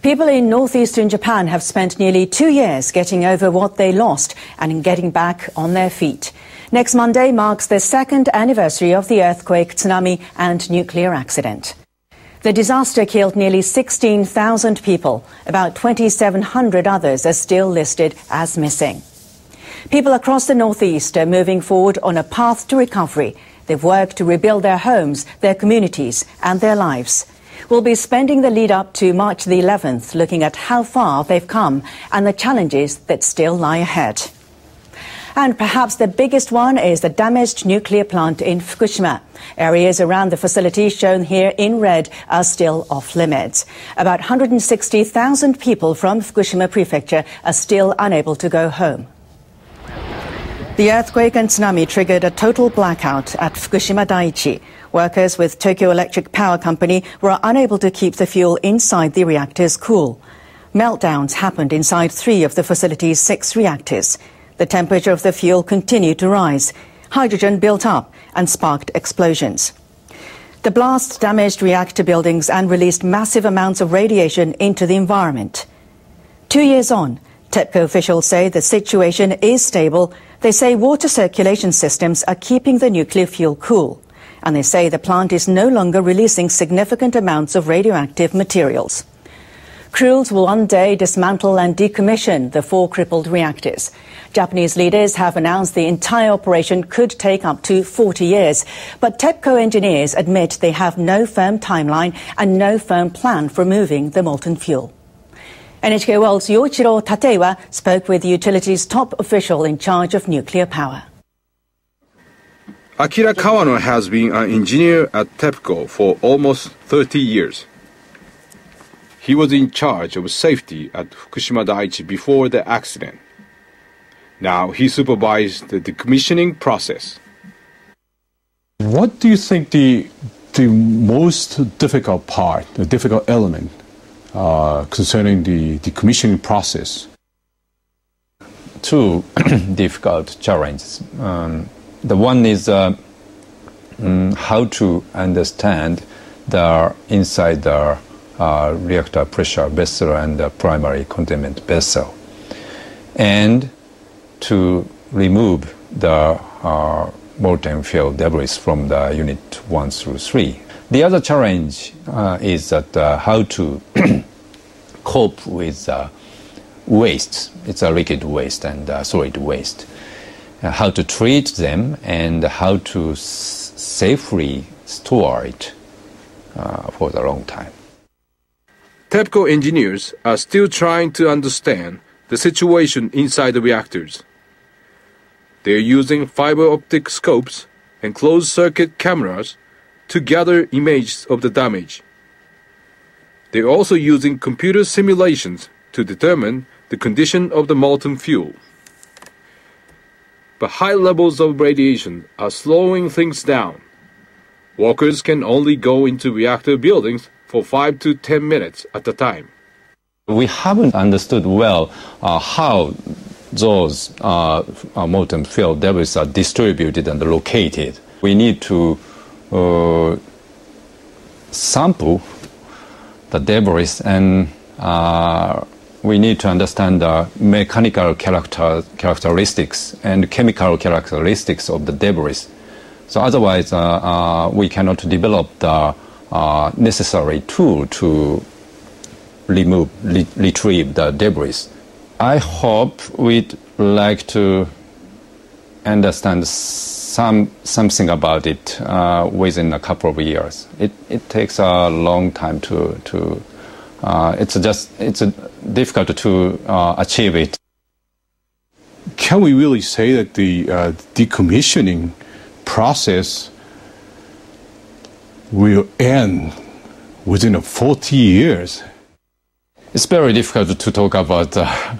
People in northeastern Japan have spent nearly 2 years getting over what they lost and in getting back on their feet. Next Monday marks the second anniversary of the earthquake, tsunami and nuclear accident. The disaster killed nearly 16,000 people. About 2,700 others are still listed as missing. People across the northeast are moving forward on a path to recovery. They've worked to rebuild their homes, their communities and their lives. We'll be spending the lead up to March the 11th looking at how far they've come and the challenges that still lie ahead. And perhaps the biggest one is the damaged nuclear plant in Fukushima. Areas around the facility shown here in red are still off limits. About 160,000 people from Fukushima Prefecture are still unable to go home. The earthquake and tsunami triggered a total blackout at Fukushima Daiichi. Workers with Tokyo Electric Power Company were unable to keep the fuel inside the reactors cool. Meltdowns happened inside 3 of the facility's 6 reactors. The temperature of the fuel continued to rise. Hydrogen built up and sparked explosions. The blast damaged reactor buildings and released massive amounts of radiation into the environment. 2 years on, TEPCO officials say the situation is stable. They say water circulation systems are keeping the nuclear fuel cool. And they say the plant is no longer releasing significant amounts of radioactive materials. Crews will one day dismantle and decommission the 4 crippled reactors. Japanese leaders have announced the entire operation could take up to 40 years. But TEPCO engineers admit they have no firm timeline and no firm plan for moving the molten fuel. NHK World's Yoichiro Tateiwa spoke with the utility's top official in charge of nuclear power. Akira Kawano has been an engineer at TEPCO for almost 30 years. He was in charge of safety at Fukushima Daiichi before the accident. Now he supervised the decommissioning process. What do you think the most difficult part, the difficult element concerning the decommissioning process? 2 difficult challenges. The one is how to understand the inside the reactor pressure vessel and the primary containment vessel, and to remove the molten fuel debris from the unit 1 through 3. The other challenge is that how to cope with waste. It's a liquid waste and solid waste. How to treat them and how to safely store it for the long time. TEPCO engineers are still trying to understand the situation inside the reactors. They are using fiber optic scopes and closed-circuit cameras to gather images of the damage. They are also using computer simulations to determine the condition of the molten fuel. But high levels of radiation are slowing things down. Workers can only go into reactor buildings for 5 to 10 minutes at a time. We haven't understood well how those molten fuel debris are distributed and located. We need to sample the debris, and we need to understand the mechanical characteristics and chemical characteristics of the debris. So otherwise, we cannot develop the necessary tool to retrieve the debris. I hope we'd like to understand something about it within a couple of years. It takes a long time it's difficult to achieve it. Can we really say that the decommissioning process will end within 40 years? It's very difficult to talk about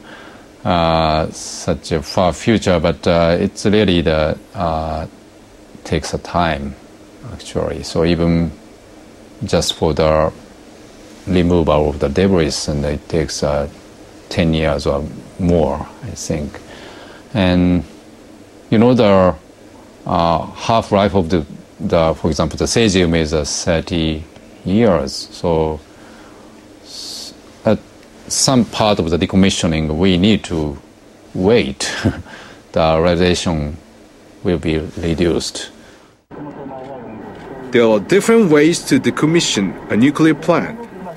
such a far future, but it's really takes a time, actually. So even just for the removal of the debris, and it takes 10 years or more, I think. And you know, the half-life of for example, the cesium is 30 years. So at some part of the decommissioning we need to wait. The radiation will be reduced. There are different ways to decommission a nuclear plant,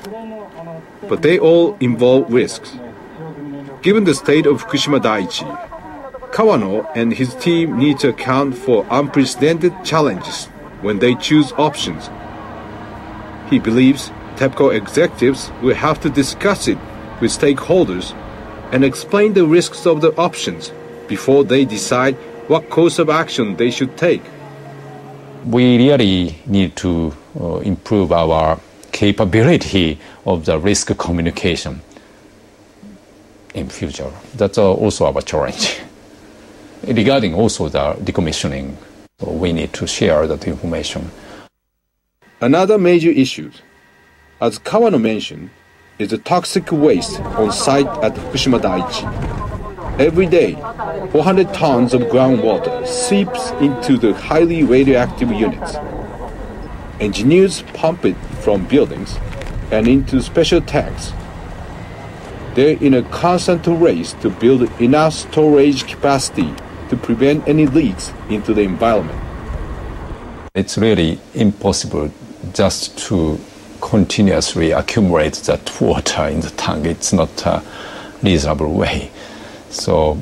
but they all involve risks. Given the state of Fukushima Daiichi, Kawano and his team need to account for unprecedented challenges when they choose options. He believes TEPCO executives will have to discuss it with stakeholders and explain the risks of the options before they decide what course of action they should take. We really need to improve our capability of the risk communication in future. That's also our challenge. Regarding also the decommissioning, we need to share that information. Another major issue, as Kawano mentioned, is the toxic waste on site at Fukushima Daiichi. Every day, 400 tons of groundwater seeps into the highly radioactive units. Engineers pump it from buildings and into special tanks. They're in a constant race to build enough storage capacity to prevent any leaks into the environment. It's really impossible just to continuously accumulate that water in the tank. It's not a reasonable way. So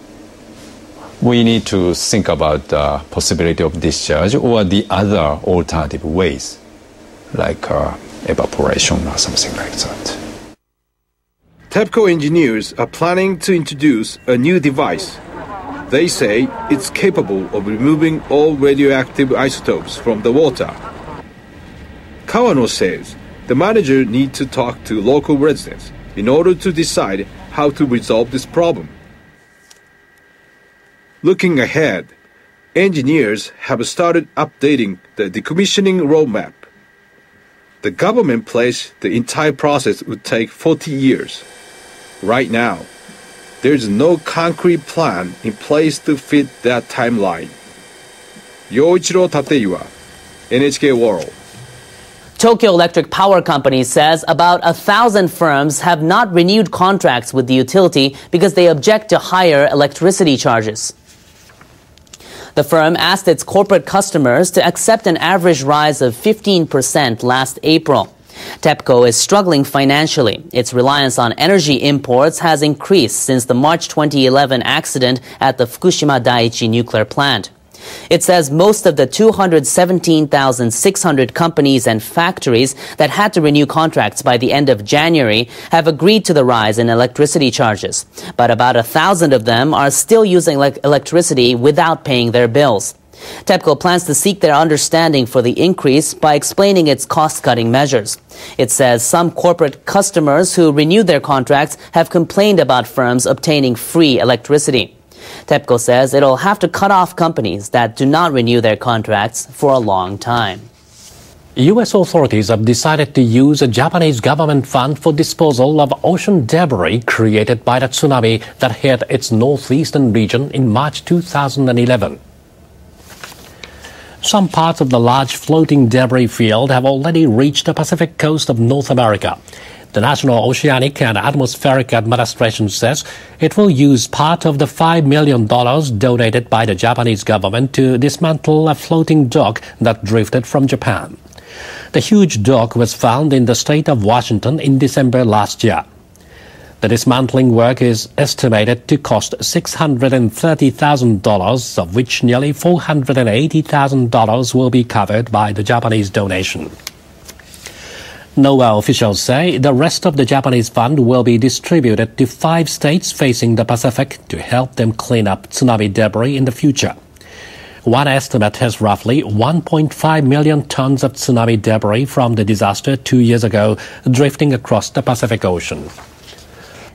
we need to think about the possibility of discharge or the other alternative ways, like evaporation or something like that. TEPCO engineers are planning to introduce a new device. They say it's capable of removing all radioactive isotopes from the water. Kawano says the manager needs to talk to local residents in order to decide how to resolve this problem. Looking ahead, engineers have started updating the decommissioning roadmap. The government pledged the entire process would take 40 years. Right now, there is no concrete plan in place to fit that timeline. Yoichiro Tateiwa, NHK World. Tokyo Electric Power Company says about 1,000 firms have not renewed contracts with the utility because they object to higher electricity charges. The firm asked its corporate customers to accept an average rise of 15% last April. TEPCO is struggling financially. Its reliance on energy imports has increased since the March 2011 accident at the Fukushima Daiichi nuclear plant. It says most of the 217,600 companies and factories that had to renew contracts by the end of January have agreed to the rise in electricity charges. But about 1,000 of them are still using electricity without paying their bills. TEPCO plans to seek their understanding for the increase by explaining its cost-cutting measures. It says some corporate customers who renewed their contracts have complained about firms obtaining free electricity. TEPCO says it'll have to cut off companies that do not renew their contracts for a long time. U.S. authorities have decided to use a Japanese government fund for disposal of ocean debris created by the tsunami that hit its northeastern region in March 2011. Some parts of the large floating debris field have already reached the Pacific coast of North America. The National Oceanic and Atmospheric Administration says it will use part of the $5 million donated by the Japanese government to dismantle a floating dock that drifted from Japan. The huge dock was found in the state of Washington in December last year. The dismantling work is estimated to cost $630,000, of which nearly $480,000 will be covered by the Japanese donation. NOAA officials say the rest of the Japanese fund will be distributed to 5 states facing the Pacific to help them clean up tsunami debris in the future. One estimate has roughly 1.5 million tons of tsunami debris from the disaster 2 years ago drifting across the Pacific Ocean.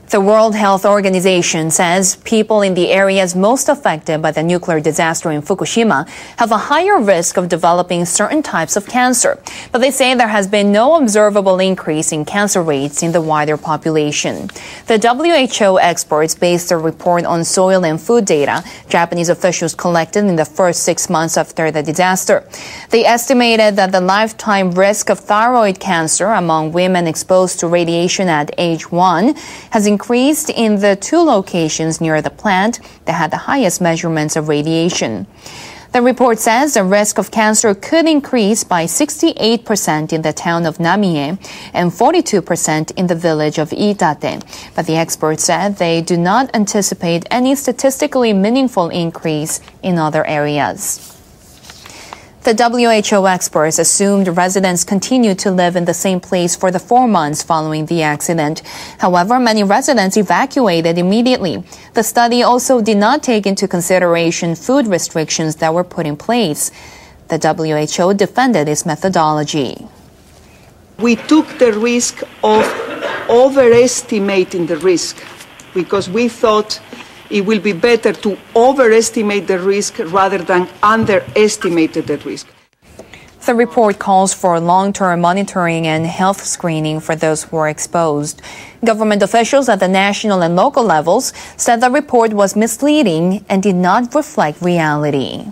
The World Health Organization says people in the areas most affected by the nuclear disaster in Fukushima have a higher risk of developing certain types of cancer. But they say there has been no observable increase in cancer rates in the wider population. The WHO experts based their report on soil and food data Japanese officials collected in the first 6 months after the disaster. They estimated that the lifetime risk of thyroid cancer among women exposed to radiation at age 1 has increased in the 2 locations near the plant that had the highest measurements of radiation. The report says the risk of cancer could increase by 68% in the town of Namie and 42% in the village of Iitate. But the experts said they do not anticipate any statistically meaningful increase in other areas. The WHO experts assumed residents continued to live in the same place for the 4 months following the accident. However, many residents evacuated immediately. The study also did not take into consideration food restrictions that were put in place. The WHO defended its methodology. We took the risk of overestimating the risk because we thought it will be better to overestimate the risk rather than underestimate the risk. The report calls for long-term monitoring and health screening for those who are exposed. Government officials at the national and local levels said the report was misleading and did not reflect reality.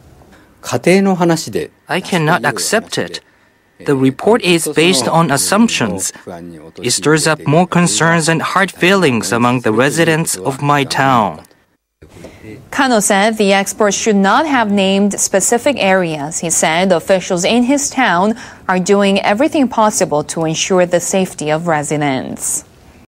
I cannot accept it. The report is based on assumptions. It stirs up more concerns and hard feelings among the residents of my town. Kano said the experts should not have named specific areas. He said officials in his town are doing everything possible to ensure the safety of residents.